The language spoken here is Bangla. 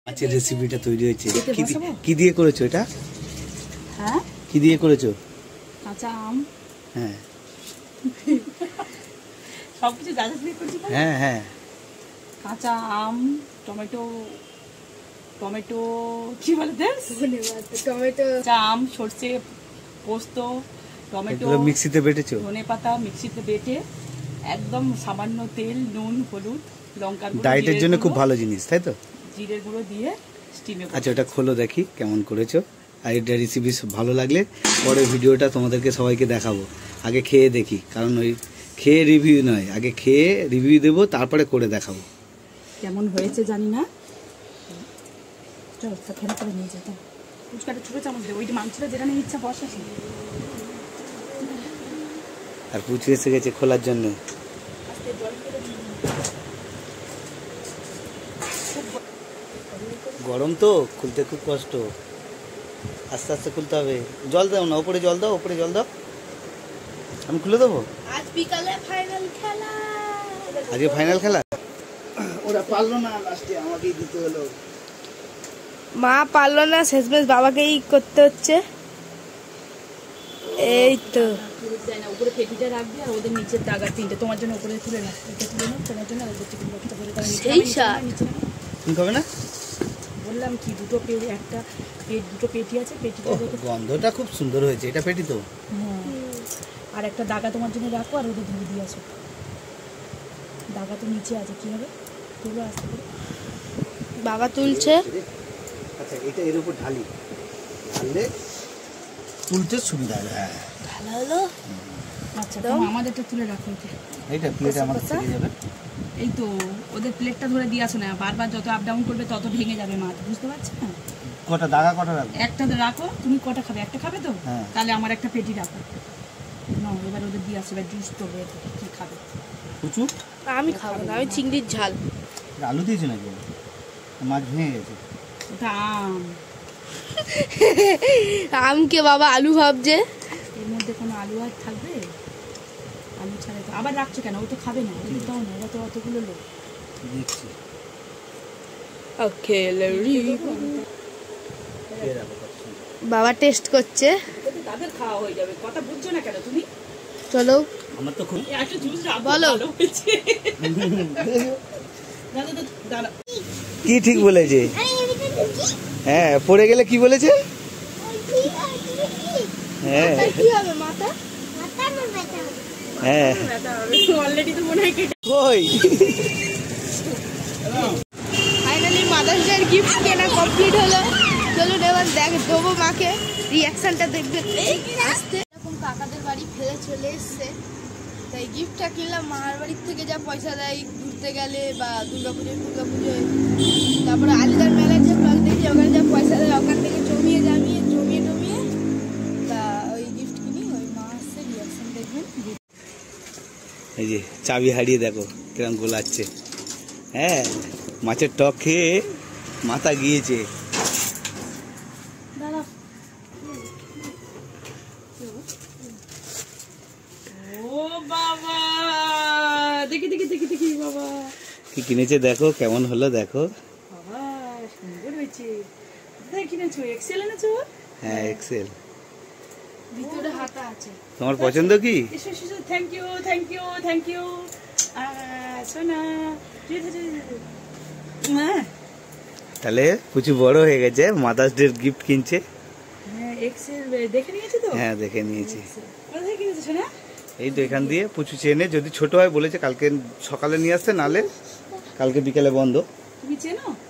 আজকের রেসিপিটা তৈরি হয়েছে কি দিয়ে করেছো এটা? হ্যাঁ, কি দিয়ে করেছো? কাঁচা আম। হ্যাঁ, সবকিছু যা যা দিয়ে করেছি। হ্যাঁ হ্যাঁ, কাঁচা আম, টমেটো, টমেটো কি বলে দেশ? টমেটো, কাঁচা আম, সরষে, পোস্ত, টমেটো মিক্সিতে বেটেছো? ধনেপাতা মিক্সিতে বেটে একদম সামান্য তেল, নুন, হলুদ, লঙ্কার গুঁড়ো, ডায়েটের জন্য খুব ভালো জিনিস, তাই তো? জিরের গুঁড়ো দিয়ে স্টিমে। আচ্ছা, ওটা খোলো দেখি কেমন করেছো। আর এটা রেসিপি ভালো লাগলে পরে ভিডিওটা তোমাদেরকে সবাইকে দেখাবো। আগে খেয়ে দেখি, কারণ ওই খেয়ে রিভিউ নয়, আগে খেয়ে রিভিউ দেবো, তারপরে করে দেখাবো কেমন হয়েছে। জানি না, চল ফেরা করে নিয়ে যেতাম। ফুচকাটা ছোটো চামচ দেবো, ওই যে মাংসটা যেটা নিয়ে ইচ্ছা বসা। আর পুচু এসে গেছে খোলার জন্য। গরম তো, খুলতে খুব কষ্ট, আস্তে আস্তে খুলতে হবে। জল দাও না, ওপরে জল দাও, ওপরে জল দাও, আমি খুলে দেবো। আজ বিকালে ফাইনাল খেলা। আজকে ফাইনাল খেলা। ওরা পারলো না, লাস্টে আমাকেই দিতে হলো। মা পারলো না, শেষমেশ বাবাকেই করতে হচ্ছে। এই তো উপরে পেটিটা রাখবি আর ওদের নিচের দাগা তিনটে তোমার জন্য উপরে তুলে না, এটা তুলে না তোমার জন্য। আর চিকেন বক্সটা করে তার নিচে তুমি খাবে না? বললাম কি, দুটো পেটি, একটা পেট, দুটো পেটি আছে, পেটিটা গন্ধটা খুব সুন্দর হয়েছে। এটা পেটি তো? হ্যাঁ। আর একটা দাগা তোমার জন্য রাখো, আর ওদের ধুয়ে দিয়ে আসো। দাগা তো নিচে আছে, কি হবে? তুলো আসতে করে বাবা তুলছে। আচ্ছা, এটা এর উপর ঢালি, ঢাললে তুলতে সুবিধা হবে। হ্যাঁ, ভালো হলো। আচ্ছা, তো আমাদেরটা তুলে রাখো। এইটা প্লেটে আমার থেকে যাবে। এই তো ওদের প্লেটটা ধরে দিয়ে আসো না, বারবার যত আপ ডাউন করবে তত ভেঙে যাবে মাছ, বুঝতে পারছো না? কটা দাগা কটা রাখবো? একটা রাখো। তুমি কটা খাবে? একটা খাবে তো? তাহলে আমার একটা পেটি রাখো। না, এবার ওদের দিয়ে আসো। এবার জুস তো কি খাবে? কুচু আমি খাবো না, আমি চিংড়ির ঝাল। আলু দিয়েছি নাকি? মাছ ভেঙে গেছে। ওটা আম। আমকে বাবা আলু ভাবছে। এর মধ্যে কোনো আলু আর থাকবে? আলু ছাড়া তো আবার রাখছো কেন? ও তো খাবে না, ওদের দাও না, ওরা তো অতগুলো লোক। দেখছি। ওকে, বাবা টেস্ট করছে। তাদের খাওয়া হয়ে যাবে, কথা বুঝছো না কেন তুমি? চলো, আমার তো খুব একটা জুস বলো। কি ঠিক বলেছে? হ্যাঁ, পড়ে গেলে কি বলেছে? হ্যাঁ হ্যাঁ, অলরেডি তো মনে হয় কই ফাইনালি মাদার্স ডে গিফট কেনা কমপ্লিট হলো। চলুন এবার দেবো মাকে, রিয়াকশনটা দেখবেন। আসতে এরকম কাকাদের বাড়ি ফেলে চলে এসছে, তাই গিফটটা কিনলাম। মার বাড়ির থেকে যা পয়সা দেয় ঘুরতে গেলে বা দুর্গাপুজোয়, তারপরে আলিদার মেলায় যে ব্লগ দেখি, ওখানে যা পয়সা দেয় ওখান থেকে জমিয়ে তা ওই গিফট কিনি। ওই মা আসছে, রিয়াকশন দেখবেন। এই যে চাবি হারিয়ে দেখো কিরম গোলাচ্ছে। হ্যাঁ, মাছের টক খেয়ে মাথা গিয়েছে। ও বাবা, দেখি বাবা কি কিনেছে দেখো, কেমন হলো দেখো। বাবা সুন্দর হয়েছে। কোথায় কিনেছো? এক্সেল এনেছো? হ্যাঁ, এক্সেল। ভিতরে হাতা আছে। তোমার পছন্দ কি? থ্যাংক ইউ সোনা। তাহলে কিছু বড় হয়ে গেছে, মাদার্স ডে গিফট কিনছে। হ্যাঁ, এক্সেল দেখে নিয়েছি তো। হ্যাঁ, দেখে নিয়েছি। কোথায় কিনেছো সোনা? এই তো এখান দিয়ে পুচু চেনে, যদি ছোট হয় বলেছে কালকে সকালে নিয়ে আসতে, নালে কালকে বিকেলে বন্ধ। তুমি চেনো?